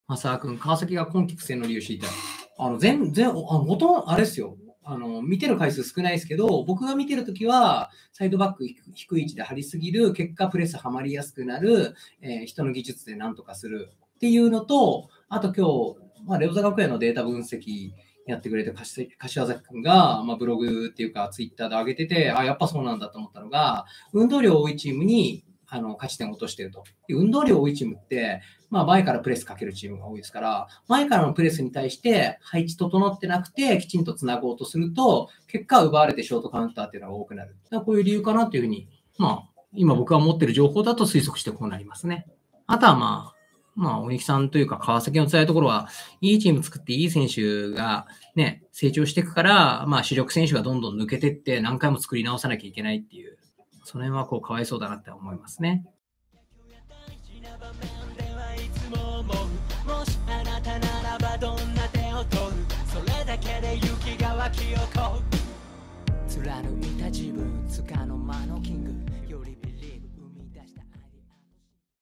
正君、川崎が今季苦戦の理由知りたい。ほとんど、あれですよ。見てる回数少ないですけど、僕が見てるときは、サイドバック低い位置で張りすぎる、結果プレスはまりやすくなる、人の技術でなんとかするっていうのと、あと今日、レオザ学園のデータ分析やってくれて、柏崎君が、ブログっていうか、ツイッターで上げてて、やっぱそうなんだと思ったのが、運動量多いチームに、勝ち点を落としていると。運動量多いチームって、前からプレスかけるチームが多いですから、前からのプレスに対して配置整ってなくて、きちんとつなごうとすると、結果奪われてショートカウンターっていうのが多くなる。こういう理由かなっていうふうに、今僕が持っている情報だと推測してこうなりますね。あとは大西さんというか川崎の辛いところは、いいチーム作っていい選手がね、成長していくから、主力選手がどんどん抜けていって何回も作り直さなきゃいけないっていう、その辺はかわいそうだなって思いますね。もしあなたならばどんな手を取る、それだけで勇気が湧き起こる。貫いた自分つかの間の